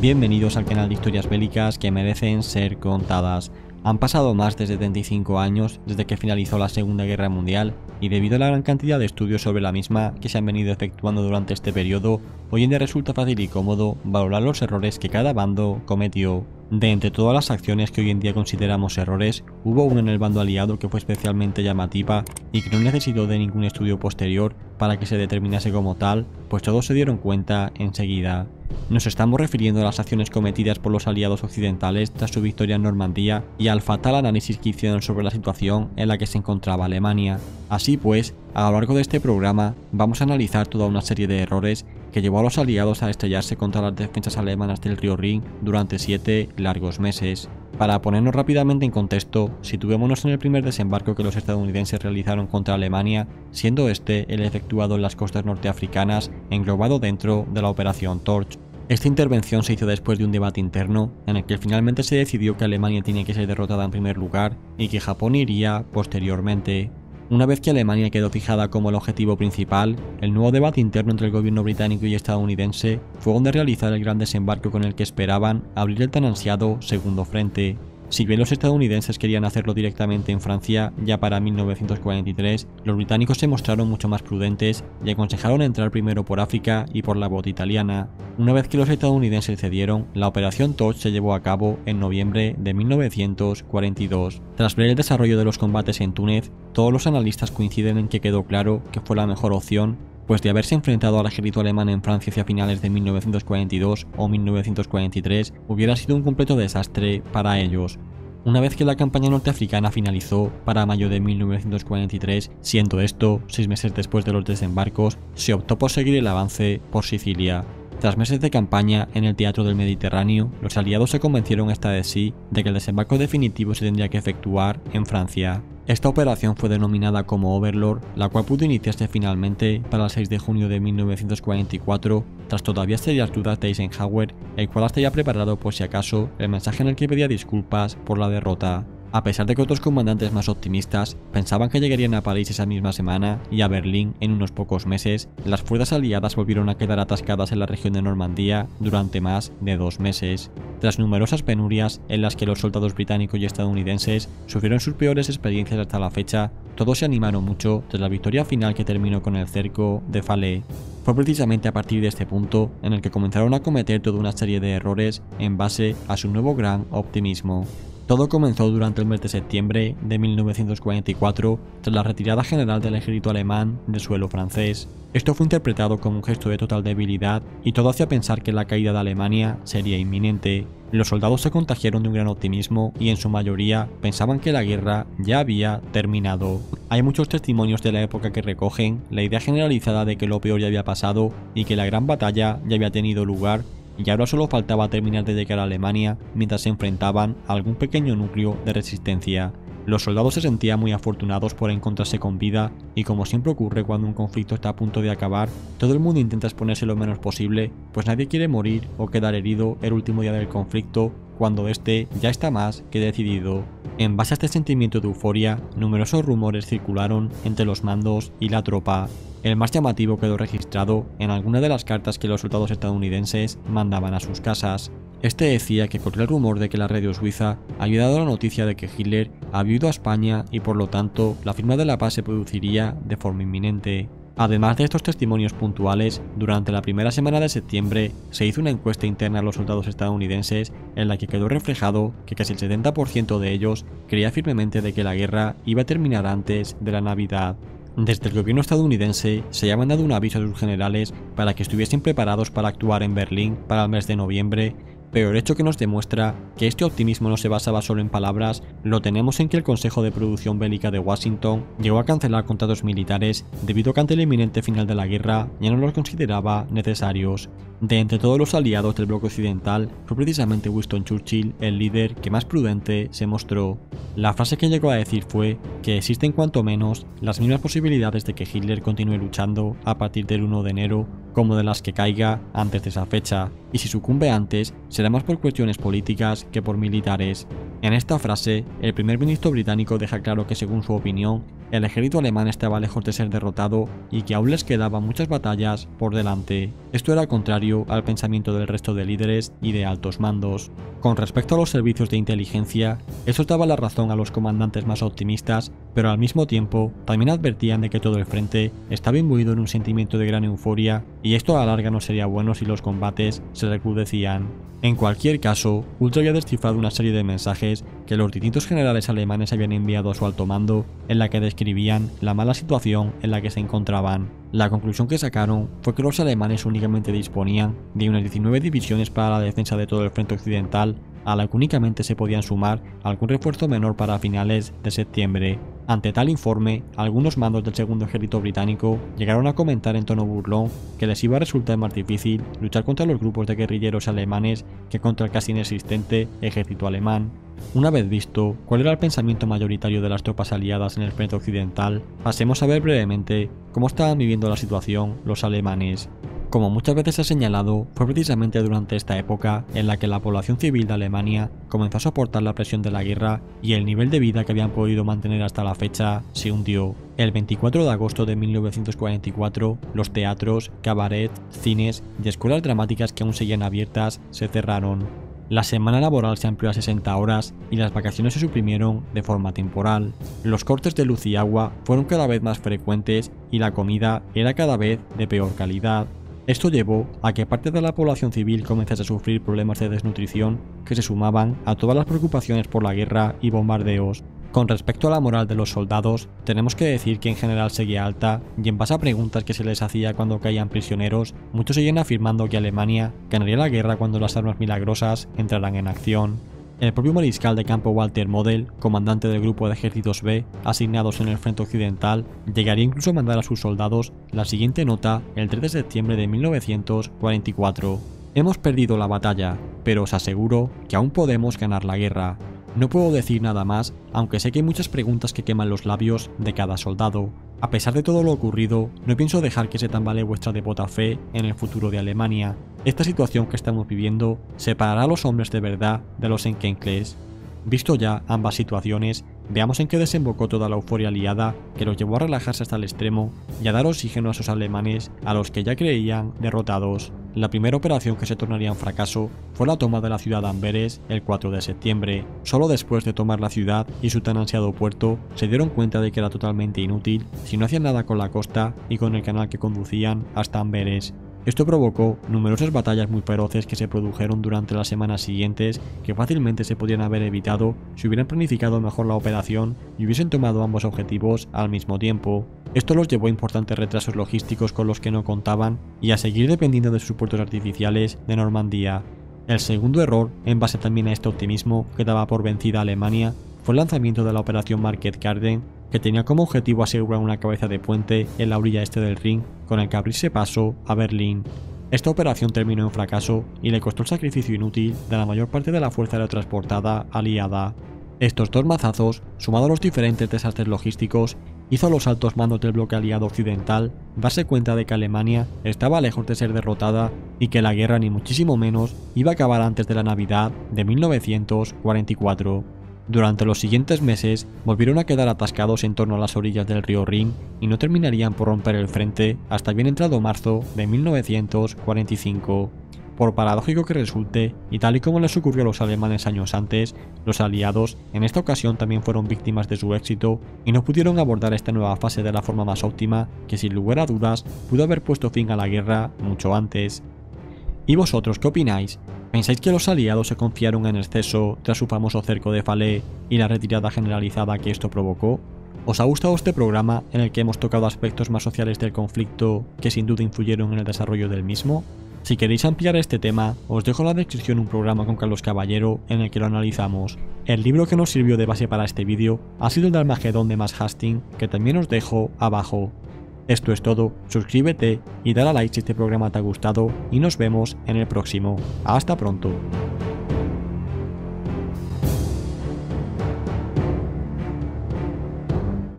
Bienvenidos al canal de historias bélicas que merecen ser contadas. Han pasado más de 75 años desde que finalizó la Segunda Guerra Mundial y debido a la gran cantidad de estudios sobre la misma que se han venido efectuando durante este periodo, hoy en día resulta fácil y cómodo valorar los errores que cada bando cometió. De entre todas las acciones que hoy en día consideramos errores, hubo una en el bando aliado que fue especialmente llamativa y que no necesitó de ningún estudio posterior para que se determinase como tal, pues todos se dieron cuenta enseguida. Nos estamos refiriendo a las acciones cometidas por los aliados occidentales tras su victoria en Normandía y al fatal análisis que hicieron sobre la situación en la que se encontraba Alemania. Así pues, a lo largo de este programa vamos a analizar toda una serie de errores que llevó a los aliados a estrellarse contra las defensas alemanas del río Rin durante 7 largos meses. Para ponernos rápidamente en contexto, situémonos en el primer desembarco que los estadounidenses realizaron contra Alemania, siendo este el efectuado en las costas norteafricanas, englobado dentro de la Operación Torch. Esta intervención se hizo después de un debate interno, en el que finalmente se decidió que Alemania tenía que ser derrotada en primer lugar y que Japón iría posteriormente. Una vez que Alemania quedó fijada como el objetivo principal, el nuevo debate interno entre el gobierno británico y estadounidense fue donde realizar el gran desembarco con el que esperaban abrir el tan ansiado segundo frente. Si bien los estadounidenses querían hacerlo directamente en Francia ya para 1943, los británicos se mostraron mucho más prudentes y aconsejaron entrar primero por África y por la bota italiana. Una vez que los estadounidenses cedieron, la Operación Torch se llevó a cabo en noviembre de 1942. Tras ver el desarrollo de los combates en Túnez, todos los analistas coinciden en que quedó claro que fue la mejor opción, pues de haberse enfrentado al ejército alemán en Francia hacia finales de 1942 o 1943 hubiera sido un completo desastre para ellos. Una vez que la campaña norteafricana finalizó para mayo de 1943, siendo esto 6 meses después de los desembarcos, se optó por seguir el avance por Sicilia. Tras meses de campaña en el teatro del Mediterráneo, los aliados se convencieron esta vez sí de que el desembarco definitivo se tendría que efectuar en Francia. Esta operación fue denominada como Overlord, la cual pudo iniciarse finalmente para el 6 de junio de 1944, tras todavía serias dudas de Eisenhower, el cual estaría preparado por si acaso el mensaje en el que pedía disculpas por la derrota. A pesar de que otros comandantes más optimistas pensaban que llegarían a París esa misma semana y a Berlín en unos pocos meses, las fuerzas aliadas volvieron a quedar atascadas en la región de Normandía durante más de 2 meses. Tras numerosas penurias en las que los soldados británicos y estadounidenses sufrieron sus peores experiencias hasta la fecha, todos se animaron mucho tras la victoria final que terminó con el cerco de Falaise. Fue precisamente a partir de este punto en el que comenzaron a cometer toda una serie de errores en base a su nuevo gran optimismo. Todo comenzó durante el mes de septiembre de 1944, tras la retirada general del ejército alemán del suelo francés. Esto fue interpretado como un gesto de total debilidad y todo hacía pensar que la caída de Alemania sería inminente. Los soldados se contagiaron de un gran optimismo y en su mayoría pensaban que la guerra ya había terminado. Hay muchos testimonios de la época que recogen la idea generalizada de que lo peor ya había pasado y que la gran batalla ya había tenido lugar, y ahora solo faltaba terminar de llegar a Alemania mientras se enfrentaban a algún pequeño núcleo de resistencia. Los soldados se sentían muy afortunados por encontrarse con vida y, como siempre ocurre cuando un conflicto está a punto de acabar, todo el mundo intenta exponerse lo menos posible, pues nadie quiere morir o quedar herido el último día del conflicto cuando este ya está más que decidido. En base a este sentimiento de euforia, numerosos rumores circularon entre los mandos y la tropa. El más llamativo quedó registrado en alguna de las cartas que los soldados estadounidenses mandaban a sus casas. Este decía que corría el rumor de que la radio suiza había dado la noticia de que Hitler había ido a España y por lo tanto la firma de la paz se produciría de forma inminente. Además de estos testimonios puntuales, durante la primera semana de septiembre se hizo una encuesta interna a los soldados estadounidenses en la que quedó reflejado que casi el 70% de ellos creía firmemente de que la guerra iba a terminar antes de la Navidad. Desde el gobierno estadounidense se había mandado un aviso a sus generales para que estuviesen preparados para actuar en Berlín para el mes de noviembre, pero el hecho que nos demuestra que este optimismo no se basaba solo en palabras lo tenemos en que el Consejo de Producción Bélica de Washington llegó a cancelar contratos militares debido a que ante el inminente final de la guerra ya no los consideraba necesarios. De entre todos los aliados del bloque occidental, fue precisamente Winston Churchill el líder que más prudente se mostró. La frase que llegó a decir fue que existen cuanto menos las mismas posibilidades de que Hitler continúe luchando a partir del 1 de enero como de las que caiga antes de esa fecha, y si sucumbe antes será más por cuestiones políticas que por militares. En esta frase, el primer ministro británico deja claro que según su opinión, el ejército alemán estaba lejos de ser derrotado y que aún les quedaban muchas batallas por delante. Esto era contrario al pensamiento del resto de líderes y de altos mandos. Con respecto a los servicios de inteligencia, estos daban la razón a los comandantes más optimistas, pero al mismo tiempo también advertían de que todo el frente estaba imbuido en un sentimiento de gran euforia y esto a la larga no sería bueno si los combates se recrudecían. En cualquier caso, Ultra había descifrado una serie de mensajes que los distintos generales alemanes habían enviado a su alto mando, en la que describían la mala situación en la que se encontraban. La conclusión que sacaron fue que los alemanes únicamente disponían de unas 19 divisiones para la defensa de todo el frente occidental, a la que únicamente se podían sumar algún refuerzo menor para finales de septiembre. Ante tal informe, algunos mandos del segundo ejército británico llegaron a comentar en tono burlón que les iba a resultar más difícil luchar contra los grupos de guerrilleros alemanes que contra el casi inexistente ejército alemán. Una vez visto cuál era el pensamiento mayoritario de las tropas aliadas en el frente occidental, pasemos a ver brevemente cómo estaban viviendo la situación los alemanes. Como muchas veces se ha señalado, fue precisamente durante esta época en la que la población civil de Alemania comenzó a soportar la presión de la guerra y el nivel de vida que habían podido mantener hasta la fecha se hundió. El 24 de agosto de 1944, los teatros, cabarets, cines y escuelas dramáticas que aún seguían abiertas se cerraron. La semana laboral se amplió a 60 horas y las vacaciones se suprimieron de forma temporal. Los cortes de luz y agua fueron cada vez más frecuentes y la comida era cada vez de peor calidad. Esto llevó a que parte de la población civil comenzase a sufrir problemas de desnutrición que se sumaban a todas las preocupaciones por la guerra y bombardeos. Con respecto a la moral de los soldados, tenemos que decir que en general seguía alta, y en base a preguntas que se les hacía cuando caían prisioneros, muchos seguían afirmando que Alemania ganaría la guerra cuando las armas milagrosas entraran en acción. El propio mariscal de campo Walter Model, comandante del grupo de ejércitos B asignados en el frente occidental, llegaría incluso a mandar a sus soldados la siguiente nota el 3 de septiembre de 1944. Hemos perdido la batalla, pero os aseguro que aún podemos ganar la guerra. No puedo decir nada más, aunque sé que hay muchas preguntas que queman los labios de cada soldado. A pesar de todo lo ocurrido, no pienso dejar que se tambalee vuestra devota fe en el futuro de Alemania. Esta situación que estamos viviendo separará a los hombres de verdad de los enkenkles. Visto ya ambas situaciones, veamos en qué desembocó toda la euforia aliada que los llevó a relajarse hasta el extremo y a dar oxígeno a esos alemanes a los que ya creían derrotados. La primera operación que se tornaría un fracaso fue la toma de la ciudad de Amberes el 4 de septiembre. Solo después de tomar la ciudad y su tan ansiado puerto, se dieron cuenta de que era totalmente inútil si no hacían nada con la costa y con el canal que conducían hasta Amberes. Esto provocó numerosas batallas muy feroces que se produjeron durante las semanas siguientes que fácilmente se podían haber evitado si hubieran planificado mejor la operación y hubiesen tomado ambos objetivos al mismo tiempo. Esto los llevó a importantes retrasos logísticos con los que no contaban y a seguir dependiendo de sus puertos artificiales de Normandía. El segundo error, en base también a este optimismo que daba por vencida a Alemania, fue el lanzamiento de la operación Market Garden, que tenía como objetivo asegurar una cabeza de puente en la orilla este del Rin con el que abrirse paso a Berlín. Esta operación terminó en fracaso y le costó el sacrificio inútil de la mayor parte de la fuerza aerotransportada aliada. Estos dos mazazos, sumados a los diferentes desastres logísticos, hizo a los altos mandos del bloque aliado occidental darse cuenta de que Alemania estaba lejos de ser derrotada y que la guerra ni muchísimo menos iba a acabar antes de la Navidad de 1944. Durante los siguientes meses volvieron a quedar atascados en torno a las orillas del río Rin y no terminarían por romper el frente hasta bien entrado marzo de 1945. Por paradójico que resulte, y tal y como les ocurrió a los alemanes años antes, los aliados en esta ocasión también fueron víctimas de su éxito y no pudieron abordar esta nueva fase de la forma más óptima que sin lugar a dudas pudo haber puesto fin a la guerra mucho antes. ¿Y vosotros qué opináis? ¿Pensáis que los aliados se confiaron en exceso tras su famoso cerco de Falaise y la retirada generalizada que esto provocó? ¿Os ha gustado este programa en el que hemos tocado aspectos más sociales del conflicto que sin duda influyeron en el desarrollo del mismo? Si queréis ampliar este tema, os dejo en la descripción un programa con Carlos Caballero en el que lo analizamos. El libro que nos sirvió de base para este vídeo ha sido el de Armagedón de Max Hastings, que también os dejo abajo. Esto es todo, suscríbete y dale a like si este programa te ha gustado y nos vemos en el próximo. Hasta pronto.